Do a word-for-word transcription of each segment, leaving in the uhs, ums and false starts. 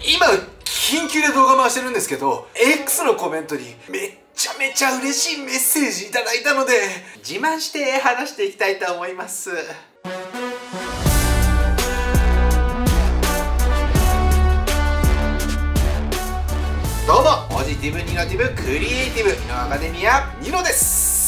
今緊急で動画回してるんですけど X のコメントにめっちゃめちゃ嬉しいメッセージいただいたので自慢して話していきたいと思います。どうもポジティブニノティブクリエイティブニノアカデミアニノです。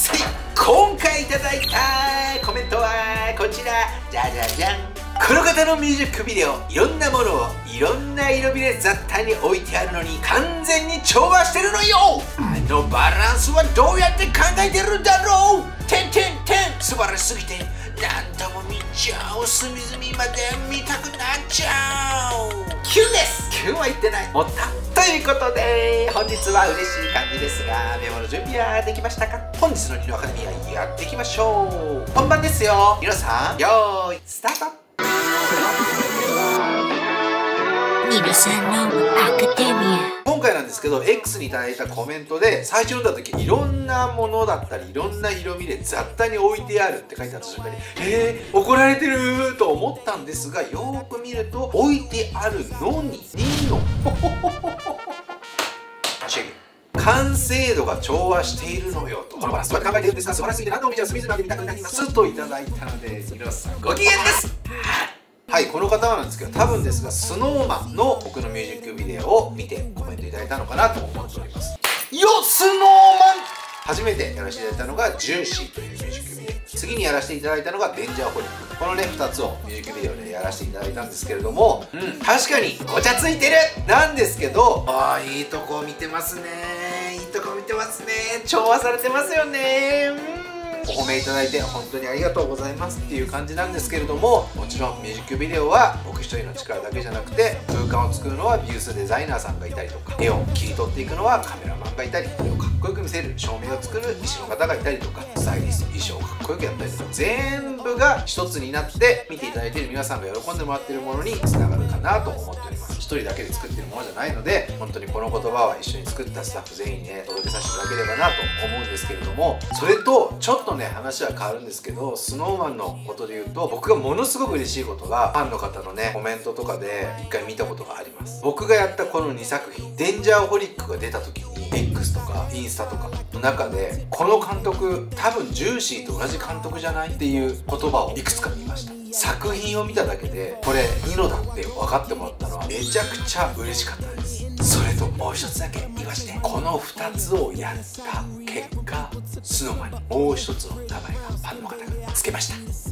はい、今回いただいたコメントはこちら、じゃじゃじゃん。この方のミュージックビデオ、いろんなものをいろんな色味で雑多に置いてあるのに完全に調和してるのよ。あのバランスはどうやって考えてるんだろう。てんてんてん素晴らしすぎて何度も見ちゃう、隅々まで見たくなっちゃう。キュンです。キュンは言ってない、もったということで本日は嬉しい感じですが、メモの準備はできましたか？本日のニノアカデミアやっていきましょう。本番ですよ。ニノさんよーいスタート。ニノさんのアカデミア。今回なんですけど X にいただいたコメントで最初読んだ時いろんなものだったりいろんな色味で雑多に置いてあるって書いてあった瞬間にえー、怒られてると思ったんですが、よーく見ると置いてあるのにニノチェック完成度が調和しているのよと。このバランスは考えているんですが素晴らしすぎて何度も見ちゃう、隅々まで見たくなりますといただいたのでニノさんご機嫌です。はい、この方はなんですけど多分ですが スノーマン の僕のミュージックビデオを見てコメントいただいたのかなと思っております。よっスノーマン初めてやらせていただいたのがジュンシーというミュージックビデオ、次にやらせていただいたのがデンジャーホリック、このねふたつをミュージックビデオでやらせていただいたんですけれども、うん、確かにごちゃついてるなんですけど、あーいいとこ見てますね、いいとこ見てますね、調和されてますよね。うんお褒めいただいて本当にありがとうございますっていう感じなんですけれども、もちろんミュージックビデオは僕一人の力だけじゃなくて空間を作るのは美術デザイナーさんがいたりとか、絵を切り取っていくのはカメラマンがいたり、絵をかっこよく見せる照明を作る医師の方がいたりとか、スタイリスト衣装をかっこよくやったりとか、全部が一つになって見ていただいている皆さんが喜んでもらっているものにつながるかなと思っております。一人だけで作ってるものじゃないので本当にこの言葉は一緒に作ったスタッフ全員にね届けさせていただければなと思うんですけれども、それとちょっとね話は変わるんですけど スノーマン のことで言うと僕がものすごく嬉しいことがファンの方のねコメントとかで一回見たことがあります。僕がやったこのにさく品デンジャーホリックが出た時に X とかインスタとかの中でこの監督多分ジューシーと同じ監督じゃないっていう言葉をいくつか見ました。作品を見ただけでこれニノだって分かってもらったのはめちゃくちゃ嬉しかったです。それともう一つだけ言わして、このふたつをやった結果スノーマンにもう一つの名前がファンの方がつけました。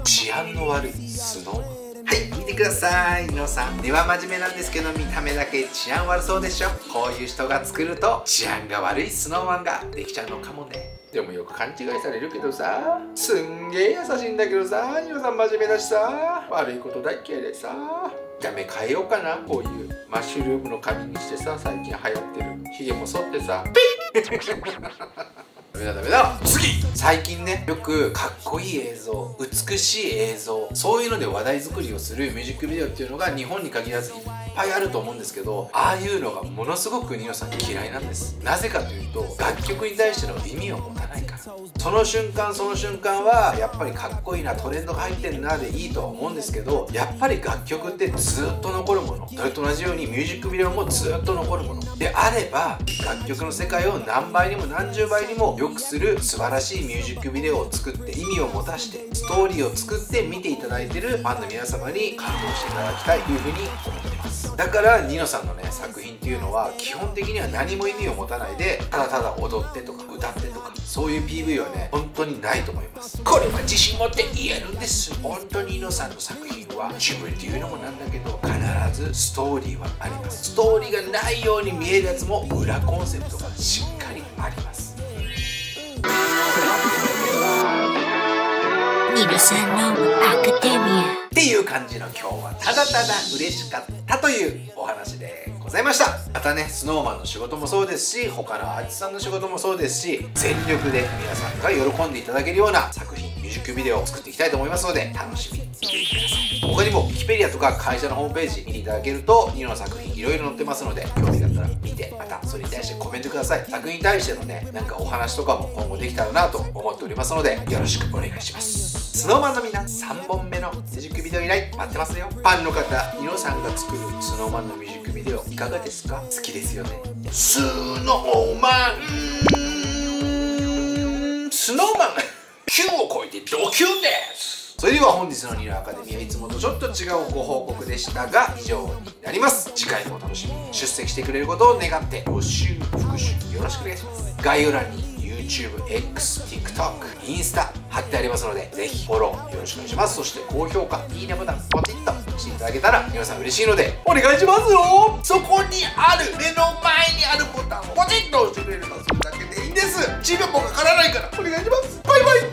治安の悪いスノーマン。はい、見てくださいニノさん。根は真面目なんですけど見た目だけ治安悪そうでしょ。こういう人が作ると治安が悪いスノーマンができちゃうのかもね。でもよく勘違いされるけどさ、すんげえ優しいんだけどさ、ニノさん真面目だしさ、悪いこと大嫌いでさ、見た目変えようかな。こういうマッシュルームの髪にしてさ、最近流行ってるヒゲも剃ってさピッダメだダメだ。次最近ねよくかっこいい映像、美しい映像、そういうので話題作りをするミュージックビデオっていうのが日本に限らずいっぱいあると思うんですけど、ああいうのがものすごくニノさん嫌いなんです。なぜかというと楽曲に対しての意味を持たないから。その瞬間その瞬間はやっぱりかっこいいな、トレンドが入ってんなでいいとは思うんですけど、やっぱり楽曲ってずっと残るもの、それと同じようにミュージックビデオもずっと残るものであれば、楽曲の世界を何倍にも何十倍にも良くする素晴らしいミュージックビデオを作って意味を持たしてストーリーを作って見ていただいてるファンの皆様に感動していただきたいというふうに思ってます。だからニノさんのね作品っていうのは基本的には何も意味を持たないでただただ踊ってとか歌ってとかそういう ピーブイ はね本当にないと思います。これは自信持って言えるんです。本当にニノさんの作品は自分っていうのもなんだけど必ずストーリーはあります。ストーリーがないように見えるやつも裏コンセプトがしっかりあります。ニノさんのアカデミアっていう感じの今日はただただ嬉しかったというお話でございました。またね スノーマン の仕事もそうですし他のアーティストさんの仕事もそうですし、全力で皆さんが喜んでいただけるような作品ミュージックビデオを作っていきたいと思いますので楽しみにしていてください。他にもウィキペディアとか会社のホームページ見ていただけるとニノの作品いろいろ載ってますので興味があったら見て、またそれに対してコメントください。作品に対してのねなんかお話とかも今後できたらなと思っておりますのでよろしくお願いします。 スノーマンのみんなさんぼんめのミュージックビデオ以来待ってますよ。ファンの方、ニノさんが作るスノーマンのミュージックビデオいかがですか？好きですよね。スノーマンスノーマンきゅうを超えてドキュンです。それでは本日のニノアカデミーはいつもとちょっと違うご報告でしたが以上になります。次回もお楽しみに。出席してくれることを願ってご祝復習よろしくお願いします。概要欄に YouTube、X、TikTok、インスタ貼ってありますのでぜひフォローよろしくお願いします。そして高評価、いいねボタンポチッと押していただけたら皆さん嬉しいのでお願いしますよ。そこにある目の前にあるボタンをポチッと押してくれればそれだけでいいんです。じゅうびょうもかからないからお願いします。バイバイ。